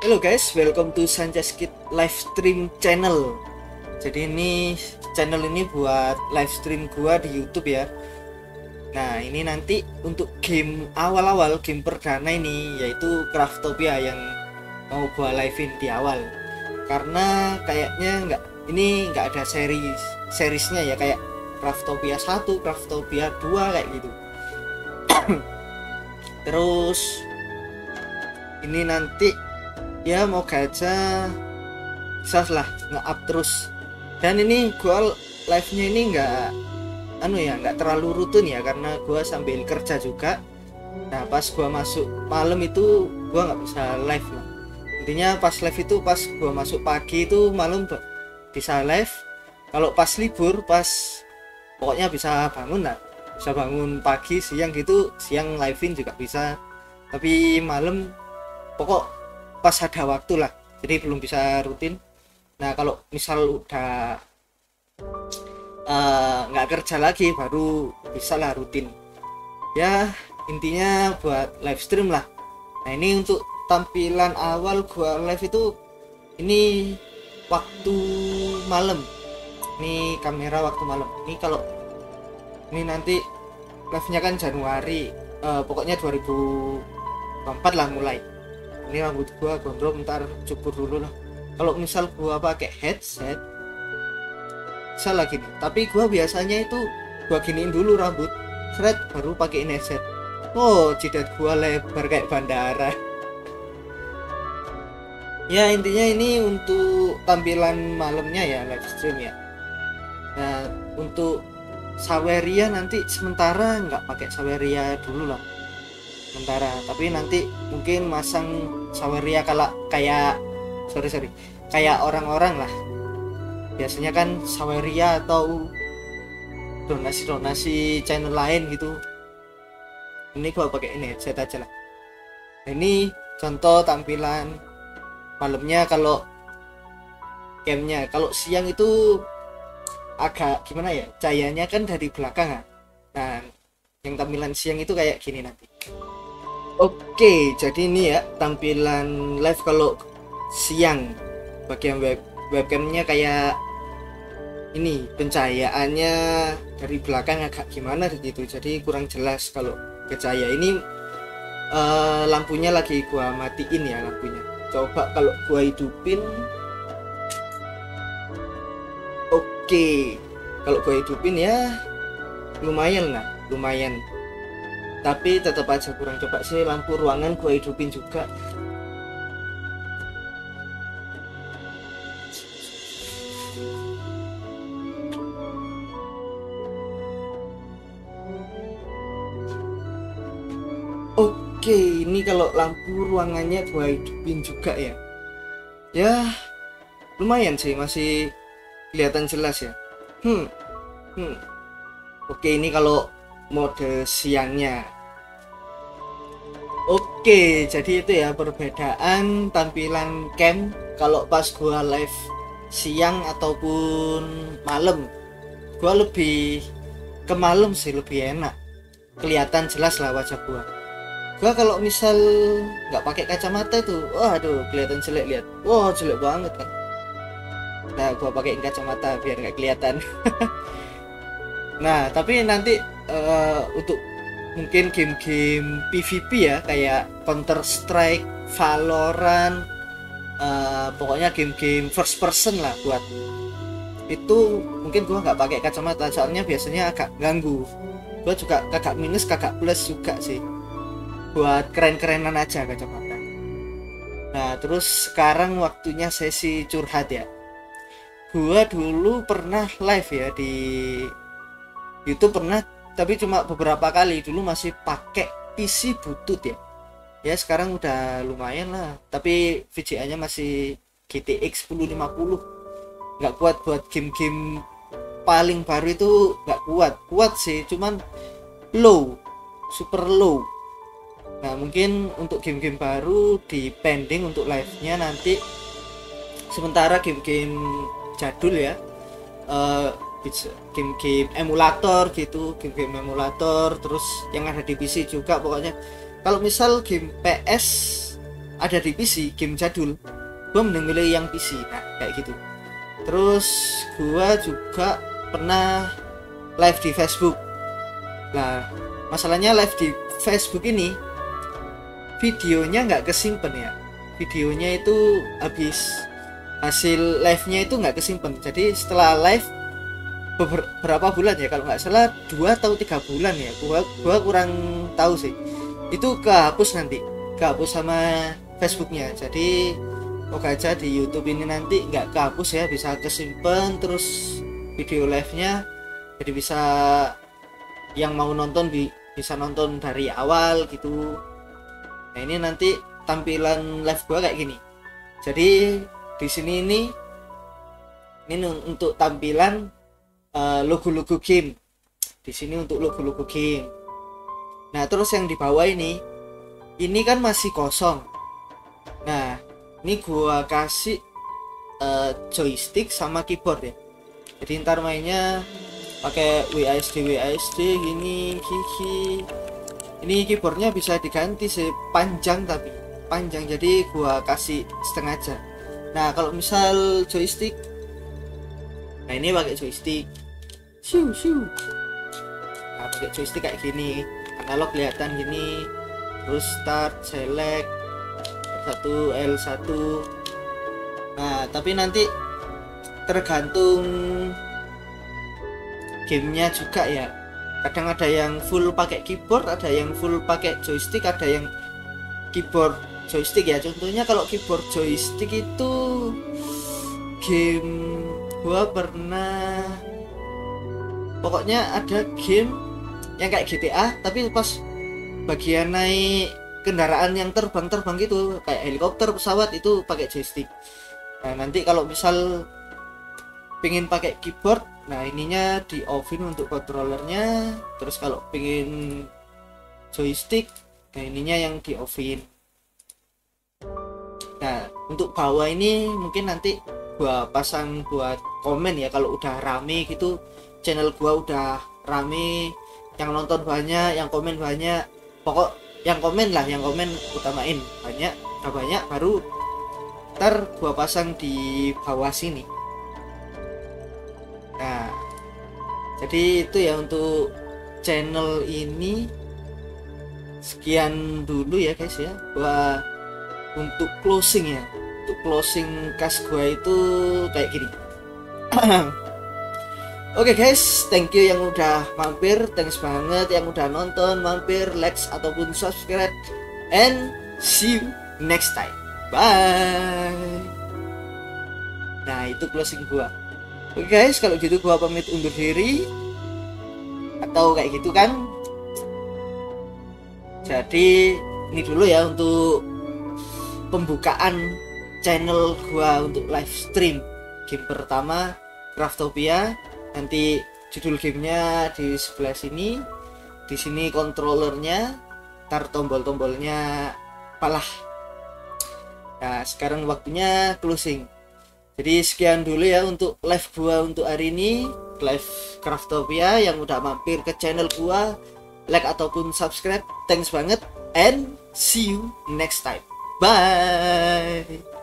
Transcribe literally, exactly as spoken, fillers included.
Halo guys, welcome to Sanchez Kid live stream channel. Jadi ini channel ini buat live stream gua di YouTube ya. Nah, ini nanti untuk game awal-awal, game perdana ini yaitu Craftopia yang mau gua livein di awal. Karena kayaknya nggak ini nggak ada series seriesnya ya, kayak Craftopia satu, Craftopia dua kayak gitu. Terus ini nanti ya mau gacha bisa lah nge-up terus. Dan ini gua live nya ini nggak anu ya nggak terlalu rutin ya, karena gua sambil kerja juga. Nah pas gua masuk malam itu gua nggak bisa live lah. Intinya pas live itu pas gua masuk pagi itu malam bisa live. Kalau pas libur pas pokoknya bisa bangun lah, bisa bangun pagi siang gitu, siang livein juga bisa, tapi malam pokok pas ada waktu lah, jadi belum bisa rutin. Nah kalau misal udah nggak uh, kerja lagi baru bisa lah rutin ya, intinya buat live stream lah. Nah ini untuk tampilan awal gua live itu ini waktu malam, ini kamera waktu malam. Ini kalau ini nanti live nya kan Januari, uh, pokoknya dua ribu empat lah mulai. Ini rambut gua gondrong, ntar cukur dulu lah. Kalau misal gua pakai headset bisa lagi nih, tapi gua biasanya itu gua giniin dulu rambut seret baru pakein headset. Oh jidat gua lebar kayak bandara. Ya intinya ini untuk tampilan malamnya ya, live stream ya. Nah untuk Saweria nanti sementara nggak pakai Saweria dulu lah sementara, tapi nanti mungkin masang Saweria kalau kayak sorry sorry kayak orang-orang lah biasanya kan Saweria atau donasi-donasi channel lain gitu. Ini gua pakai ini headset aja lah. Ini contoh tampilan malamnya. Kalau gamenya kalau siang itu agak gimana ya, cahayanya kan dari belakang ya. Nah yang tampilan siang itu kayak gini nanti. Oke, jadi ini ya tampilan live kalau siang. Bagian web webcamnya kayak ini, pencahayaannya dari belakang agak gimana gitu, jadi kurang jelas kalau ke cahaya. Ini uh, lampunya lagi gua matiin ya lampunya. Coba kalau gua hidupin. Oke, kalau gua hidupin ya lumayan lah, lumayan. Tapi tetap aja kurang. Coba sih lampu ruangan gua hidupin juga. Oke, ini kalau lampu ruangannya gua hidupin juga ya. Ya, lumayan sih, masih kelihatan jelas ya. Hmm. Hmm. Oke, ini kalau mode siangnya. Oke, jadi itu ya perbedaan tampilan cam kalau pas gua live siang ataupun malam. Gua lebih ke malam sih, lebih enak, kelihatan jelas lah wajah gua. Gua kalau misal nggak pakai kacamata itu, waduh kelihatan jelek, lihat, wah jelek banget kan. Nah gua pakai kacamata biar nggak kelihatan. Nah tapi nanti uh, untuk mungkin game-game P V P ya, kayak Counter Strike, Valorant, uh, pokoknya game-game first person lah buat itu mungkin gua nggak pakai kacamata, soalnya biasanya agak ganggu. Gua juga kakak minus kakak plus juga sih, buat keren-kerenan aja kacamata. Nah terus sekarang waktunya sesi curhat ya. Gua dulu pernah live ya di YouTube, pernah, tapi cuma beberapa kali. Dulu masih pakai P C butut ya. Ya sekarang udah lumayan lah, tapi V G A nya masih G T X sepuluh lima puluh. Nggak kuat buat game-game paling baru itu, nggak kuat. Kuat sih, cuman low, super low. Nah mungkin untuk game-game baru di pending untuk live nya nanti. Sementara game-game jadul ya, uh, game-game emulator gitu, game-game emulator terus yang ada di P C juga. Pokoknya kalau misal game P S ada di P C, game jadul, gue mending milih yang P C. Nah kayak gitu. Terus gue juga pernah live di Facebook. Nah masalahnya live di Facebook ini videonya nggak kesimpan ya, videonya itu habis hasil live-nya itu nggak kesimpan. Jadi setelah live beberapa bulan ya, kalau nggak salah dua atau tiga bulan ya, gua gua kurang tahu sih, itu kehapus nanti, kehapus sama Facebooknya. Jadi oke aja di YouTube ini nanti nggak kehapus ya, bisa kesimpan terus video live-nya, jadi bisa yang mau nonton bi bisa nonton dari awal gitu. Nah ini nanti tampilan live gua kayak gini. Jadi di sini ini ini untuk tampilan uh, logo-logo game. Di sini untuk logo-logo game. Nah terus yang di bawah ini ini kan masih kosong. Nah ini gua kasih uh, joystick sama keyboard ya. Jadi ntar mainnya pakai W A S D W A S D gini hihi. Ini keyboardnya bisa diganti sih, panjang tapi panjang, jadi gua kasih setengah aja. Nah kalau misal joystick, nah ini pakai joystick siu siu. Nah pakai joystick kayak gini, analog kelihatan gini, terus start, select, satu L satu. Nah tapi nanti tergantung gamenya juga ya, kadang ada yang full pakai keyboard, ada yang full pakai joystick, ada yang keyboard joystick ya. Contohnya kalau keyboard joystick itu game gua pernah, pokoknya ada game yang kayak G T A tapi pas bagian naik kendaraan yang terbang-terbang gitu kayak helikopter, pesawat, itu pakai joystick. Nah nanti kalau misal pengen pakai keyboard, nah ininya di offin untuk controllernya. Terus kalau pengen joystick, nah ininya yang di offin. Nah untuk bawah ini mungkin nanti gua pasang buat komen ya, kalau udah rame gitu, channel gua udah rame, yang nonton banyak, yang komen banyak, pokok yang komen lah, yang komen utamain banyak, udah banyak baru ntar gua pasang di bawah sini. Nah jadi itu ya untuk channel ini, sekian dulu ya guys ya. Gua untuk closing ya, untuk closing cast gua itu kayak gini. Oke okay guys, thank you yang udah mampir, thanks banget yang udah nonton, mampir, like ataupun subscribe, and see you next time, bye. Nah itu closing gua. Oke okay guys, kalau gitu gua pamit undur diri, atau kayak gitu kan. Jadi ini dulu ya untuk pembukaan channel gua untuk live stream game pertama Craftopia. Nanti judul gamenya di sebelah sini, di sini kontrolernya, tar tombol-tombolnya apalah. Nah sekarang waktunya closing. Jadi sekian dulu ya untuk live gua untuk hari ini, live Craftopia. Yang udah mampir ke channel gua, like ataupun subscribe, thanks banget, and see you next time, bye.